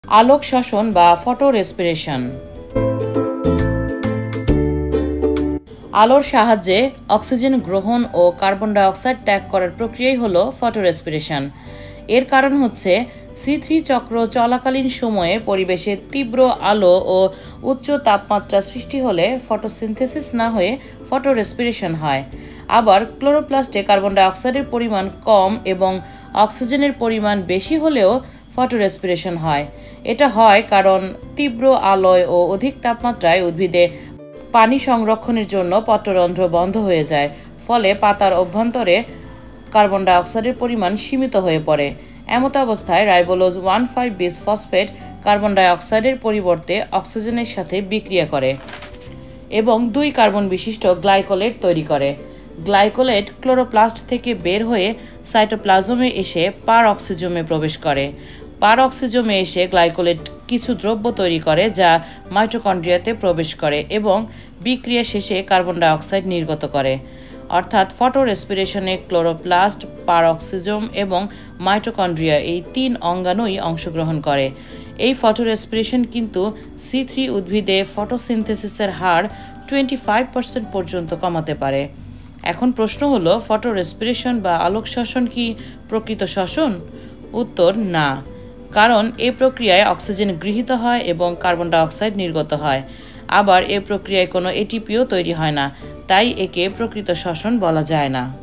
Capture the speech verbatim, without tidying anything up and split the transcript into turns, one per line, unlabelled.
আলোক শোষণ বা ফটোরেসপিরেশন। আলোর সাহায্যে অক্সিজেন গ্রহণ ও কার্বন ডাই অক্সাইড ত্যাগ করার প্রক্রিয়াই হলো ফটোরেসপিরেশন। এর কারণ হচ্ছে সি থ্রি চক্র চলাকালীন সময়ে পরিবেশের তীব্র আলো ও উচ্চ তাপমাত্রা সৃষ্টি হলে ফটোসিনথেসিস না হয়ে ফটোরেসপিরেশন হয়। আবার ক্লোরোপ্লাস্টে কার্বন ডাই অক্সাইডের পরিমাণ কম এবং অক্সিজেনের পরিমাণ বেশি হলেও ফটোরেসপিরেশন হয়। এটা হয় কারণ তীব্র আলোয় ও অধিক তাপমাত্রায় উদ্ভিদে পানি সংরক্ষণের জন্য পত্ররন্ধ্র বন্ধ হয়ে যায়, ফলে পাতার অভ্যন্তরে কার্বন ডাই অক্সাইডের পরিমাণ সীমিত হয়ে পড়ে। এমত অবস্থায় ribulose one five bisphosphate carbon ডাই অক্সাইডের পরিবর্তে অক্সিজেনের সাথে বিক্রিয়া করে এবং দুই কার্বন বিশিষ্ট গ্লাইকোলেট তৈরি করে। গ্লাইকোলেট ক্লোরোপ্লাস্ট থেকে বের হয়ে সাইটোপ্লাজমে এসে পার অক্সিজমে প্রবেশ করে। পার অক্সিজমে এসে গ্লাইকোলেট কিছু দ্রব্য তৈরি করে যা মাইটোকন্ড্রিয়াতে প্রবেশ করে এবং বিক্রিয়া শেষে কার্বন ডাই অক্সাইড নির্গত করে। অর্থাৎ ফটোরেসপিরেশনে ক্লোরোপ্লাস্ট, পার অক্সিজম এবং মাইটোকন্ড্রিয়া এই তিন অঙ্গাণুই অংশগ্রহণ করে। এই ফটোরেসপিরেশন কিন্তু সি থ্রি উদ্ভিদে ফটোসিনথেসিসের হার টোয়েন্টি ফাইভ পার্সেন্ট পর্যন্ত কমাতে পারে। এখন প্রশ্ন হলো, ফটোরেসপিরেশন বা আলোক শোষণ কি প্রকৃত শ্বসন? উত্তর না, কারণ এই প্রক্রিয়ায় অক্সিজেন গৃহীত হয় এবং কার্বন ডাই অক্সাইড নির্গত হয়। আবার এ প্রক্রিয়ায় কোনো এটিপিও তৈরি হয় না, তাই একে প্রকৃত শ্বসন বলা যায় না।